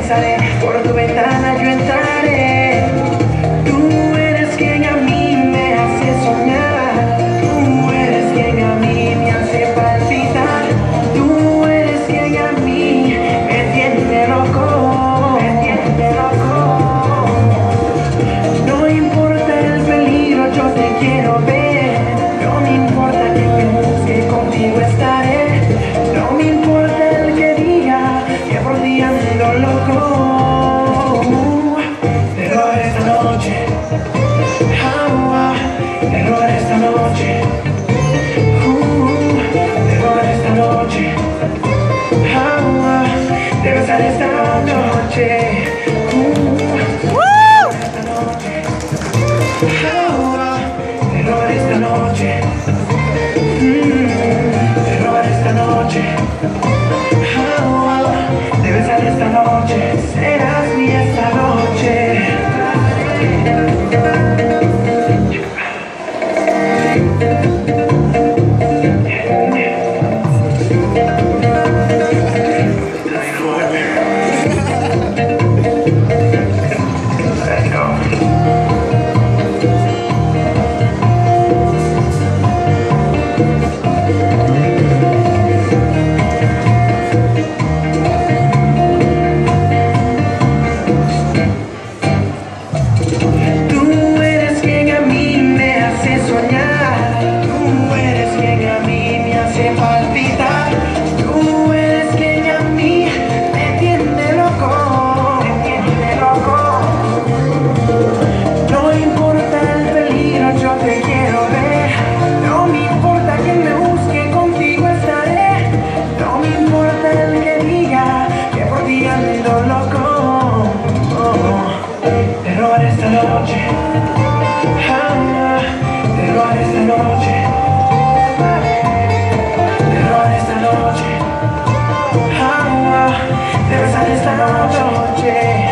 besaré, por tu ventana yo entraré. Tú eres quien a mí me hace soñar. Tú eres quien a mí me hace palpitar. Tú eres quien a mí me tiene loco, me tiene loco. No importa el peligro, yo te quiero ver. No me importa que me busque, contigo estaré. No me importa el que diga que por ti ando loco. Terror esta noche, terror esta noche, terror esta noche, te besaré esta noche. Terror esta noche, terror esta noche, te besaré esta noche, serás mía esta noche. Tú eres quien a mí me hace soñar. Tú eres quien a mí me hace palpitar. Tú eres quien a mí me tiene loco, me tiene loco. No importa el peligro, yo te quiero ver. No me importa quien me busque, contigo estaré. No me importa el que diga que por ti ando loco. Terror esta noche, terror esta noche, terror esta noche, te besaré esta noche.